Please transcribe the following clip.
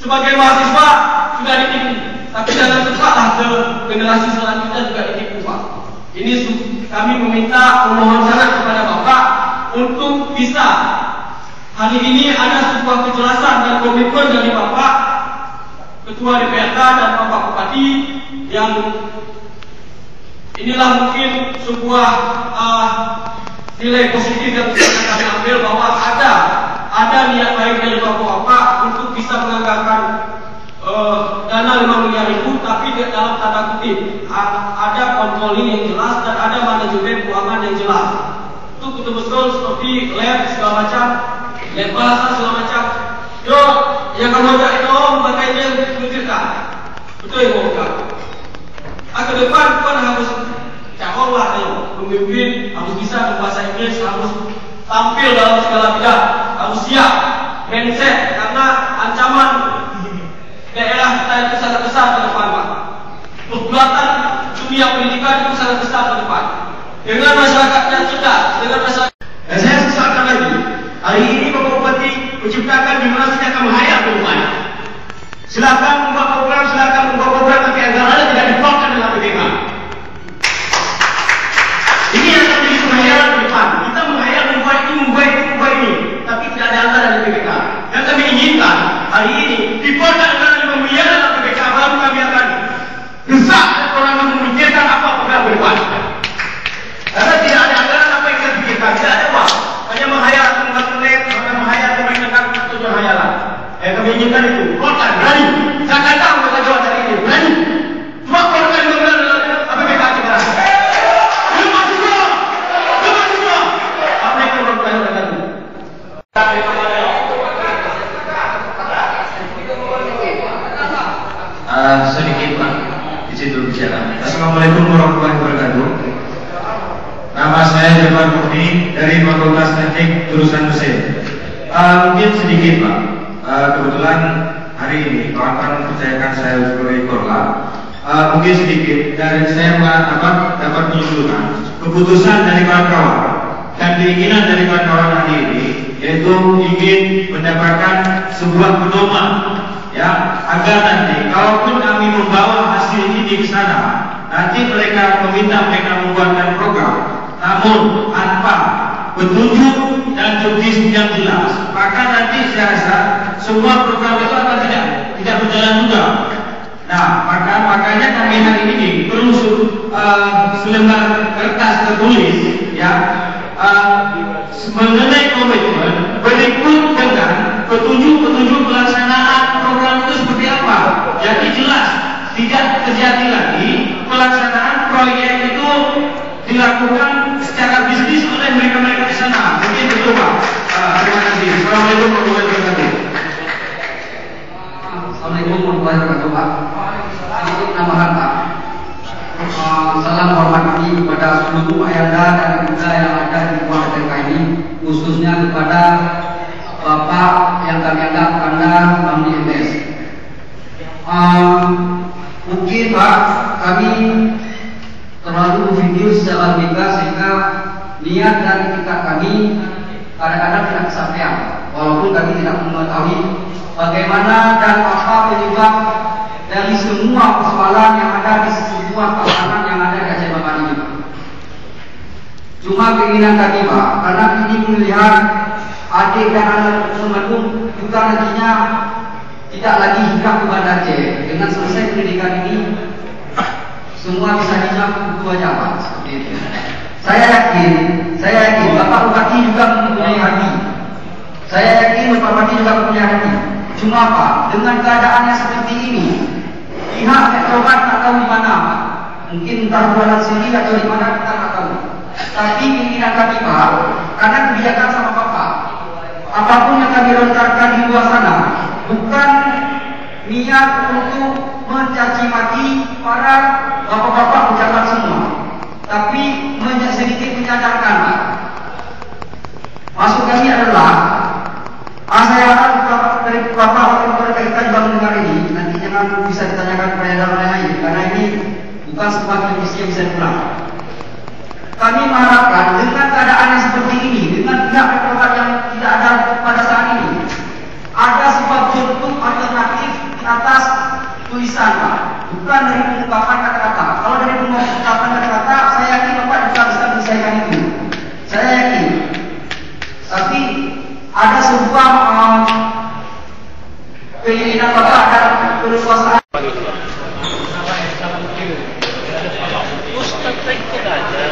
Sebagai mahasiswa sudah ditipu, tapi jangan cepatlah ke generasi selanjutnya juga ditipu, Pak. Ini kami meminta memohon sangat kepada Bapak untuk bisa hari ini ada sebuah kejelasan dan komitmen dari Bapak Ketua DPRD dan Bapak Bupati yang inilah mungkin sebuah nilai positif yang bisa kami ambil bahwa ada niat baik dari Bapak untuk bisa menganggarkan dana 5 miliar itu, tapi dalam tanda kutip ada kontroling yang jelas dan ada manajemen keuangan yang jelas. Itu betul-betul seperti lab segala macam, lab bahasa segala macam. Yo, yang kalau tidak itu makanya memikirkan. Betul ya Bapak. Ke depan kan harus calon lah, pemimpin harus bisa berbahasa Inggris, harus tampil dalam segala bidang, harus siap mindset karena ancaman daerah kita itu sangat besar ke depan, Pak. Pergulatan dunia pendidikan itu sangat besar ke depan. Dengan masyarakatnya cerdas, dengan masyarakat. Dan saya sesalkan lagi, hari ini Bapak Bupati menciptakan gimana saja akan menghayal ke depan. Silakan membuat program, tapi anggarannya tidak dikeluarkan dalam PPK. Ini yang akan menjadi penghayalan ke depan. Kita menghayal membuat ini, tapi tidak ada anggaran dari PPK. Yang kami inginkan hari ini dikeluarkan anggaran 5 miliar dalam PPK, baru kami akan desak orang yang memikirkan apa program ke depan. Karena tidak ada anggaran apa yang kita pikirkan, tidak ada uang. Hanya menghayal, menghayal tujuan hayalan. Yang kami inginkan itu keluarkan, berani. Saya akan tahu kata jawab hari ini, berani. Cuma keluarkan 5 miliar dalam PPK kita. Sedikit Pak, di situ bicara. Assalamualaikum warahmatullahi wabarakatuh. Nama saya Jamal Murni dari Fakultas Teknik Jurusan Mesin. Mungkin sedikit Pak. Kebetulan hari ini kawan-kawan mempercayakan saya sebagai korla. Mungkin sedikit dari saya dapat menunjukkan keputusan dari kawan-kawan dan keinginan dari kawan-kawan hari ini, yaitu ingin mendapatkan sebuah pedoman, ya, agar nanti kalaupun kami membawa hasil ini ke sana, nanti mereka meminta mereka membuatkan program, namun tanpa petunjuk dan judis yang jelas, maka nanti saya rasa semua program itu akan tidak berjalan juga. Nah, makanya kami hari ini perlu selembar kertas tertulis, ya, mengenai komitmen berikut dengan petunjuk pelaksanaan program itu seperti apa. Jadi jelas, tidak terjadi lagi pelaksanaan proyek itu dilakukan secara bisnis oleh mereka-mereka di sana. Mungkin betul Pak. Terima kasih. Assalamualaikum warahmatullahi wabarakatuh. Assalamualaikum warahmatullahi wabarakatuh Pak. Sedikit tambahan Pak. Salam hormat kami kepada seluruh ayahanda dan ibunda yang ada di ruang TK ini, khususnya kepada Bapak yang kami anggap Anda Bang MS. Mungkin Pak, kami terlalu video secara logika sehingga niat dan etikat kami kadang-kadang tidak kesampaian, walaupun kami tidak mengetahui bagaimana dan apa penyebab dari semua persoalan yang ada di semua tahanan yang ada di Aceh Bapak ini. Cuma keinginan kami Pak, karena ini melihat adik dan anak teman-teman juga nantinya tidak lagi hijrah ke Banda Aceh. Dengan selesai pendidikan ini, semua bisa hijrah begitu aja Pak. Seperti itu. Saya yakin Bapak Bupati juga mempunyai hati. Saya yakin Bapak Bupati juga mempunyai hati. Cuma Pak, dengan keadaannya seperti ini, pihak Petrobat tak tahu di mana Pak. Mungkin entah bulan sini atau di mana kita tak tahu. Tapi keinginan kami Pak, karena kebijakan sama Bapak, apapun yang kami lontarkan di luar sana, bukan niat untuk mencaci maki para bapak-bapak pejabat semua, tapi sedikit menyadarkan Pak. Maksud kami adalah, saya harap dari bapak kita juga mendengar ini, nanti jangan bisa ditanyakan kepada yang lain, karena ini bukan sebuah televisi yang bisa diulang. Kami mengharapkan dengan keadaan yang seperti ini, dengan pihak Petrobat yang tidak ada pada saat ini, ada sebuah bentuk alternatif atas tulisan Pak, bukan dari pengungkapan kata-kata. Kalau dari pengungkapan kata-kata, saya yakin Bapak juga bisa menyelesaikan itu. Saya yakin. Tapi ada sebuah keinginan Bapak agar berkuasa. Ustaz, aja.